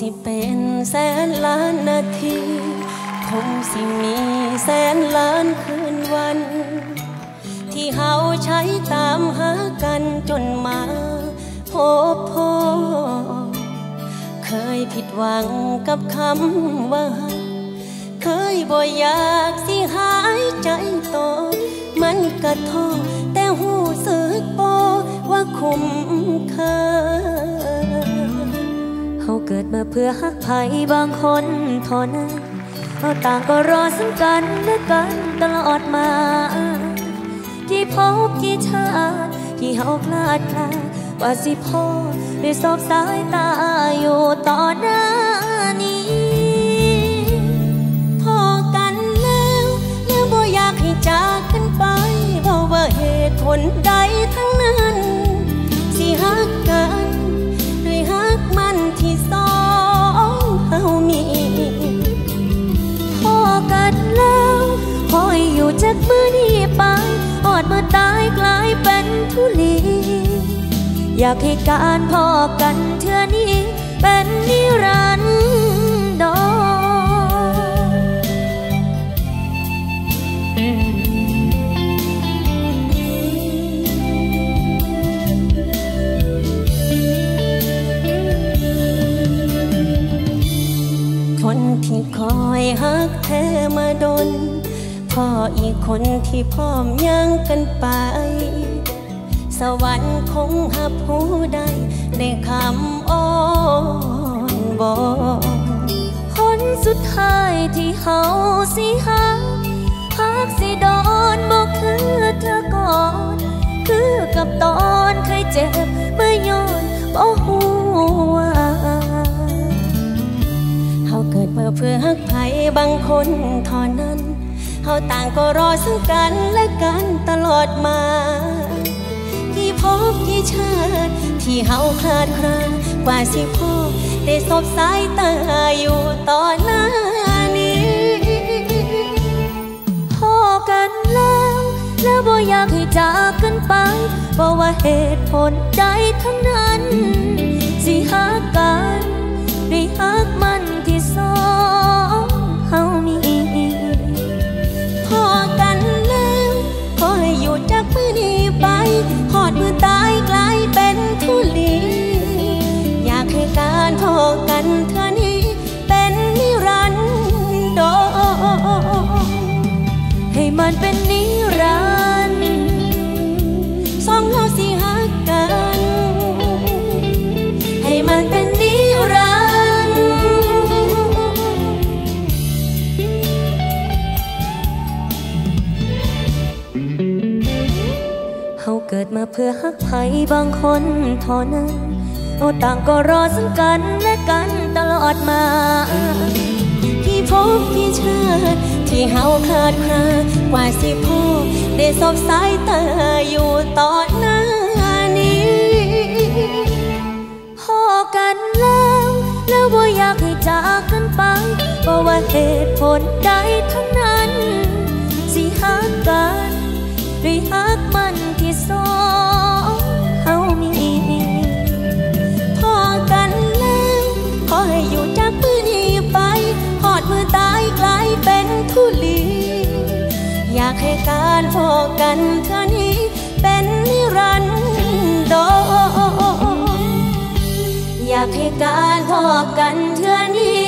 สิเป็นแสนล้านนาทีคงสิมีแสนล้านคืนวันที่เฮาใช้ตามหากันจนมาพบพ่อเคยผิดหวังกับคำว่าเคยบ่อยากสิหายใจโตมันกระทบแต่หูสึกบ่ว่าคุ้มค่าเฮาเกิดมาเพื่อฮักไผบางคนเท่านั้นเราต่างก็รอซึ่งกันและกันตลอดมากี่พบกี่ชาติที่เฮาพลาดพลาดว่าสิพอด้วยสบสายตาอยู่ต่อหน้านี้พอกันแล้วบ่อยากให้จากกันไปเพราะว่าเหตุผลใดทั้งนั้นสิฮักกันด้วยฮักมันที่สองเฮามีพอกันแล้วคอยอยู่จากมือนี้ไปอดมาตายกลายเป็นทุลีอยากให้การพอกันเทื่อนี้เป็นนิรันดรคนที่คอยฮักแท้มาดนพ่ออีกคนที่พร้อมยังกันไปสวรรค์คงหับผู้ใดในคำอ้อนวอนคนสุดท้ายที่เฮาสิฮักสิโดนบอกคือเธอก่อนคือกับตอนเคยเจ็บเมื่อย้อนบ่ฮู้ว่าเฮาเกิดมาเพื่อฮักไผบางคนเท่านั้นเฮาต่างก็รอซึ่งกันและกันตลอดมากี่พบกี่ชาติที่เฮาคลาดคลากว่าสิพบได้สบสายตาอยู่ต่อหน้านี้พอกันแล้วบ่อยากให้จากกันไปเพราะว่าเหตุผลใดทั้งนั้นสิฮักกันด้วยฮักมันที่สองเฮามีพอกันแล้วขอให้อยู่จากมือนี้ไปหอดมือตายกลายเป็นทุลีอยากให้การพอกันเท่านี้เป็นนิรันดรให้มันเป็นนิรันดร์สองเราสิฮักกันให้มันเป็นนิรันดร์เฮาเกิดมาเพื่อฮักไผบางคนเท่านั้นเราต่างก็รอซึ่งกันและกันตลอดมากี่พบกี่ชาติที่เฮาคลาดคลากว่าสิพบได้สบสายตาอยู่ต่อหน้านี้พอกันแล้วบ่อยากให้จากกันไปเพราะว่าเหตุผลใดทั้งนั้นสิฮักกันด้วยฮักมันที่สองเฮามีพอกันแล้วขอให้อยู่จากมือนี้ไปหอดมือตายกลายเป็นทุลีอยากให้การพอกันเท่านี้เป็นนิรันดรอยากให้การพอกันเท่านี้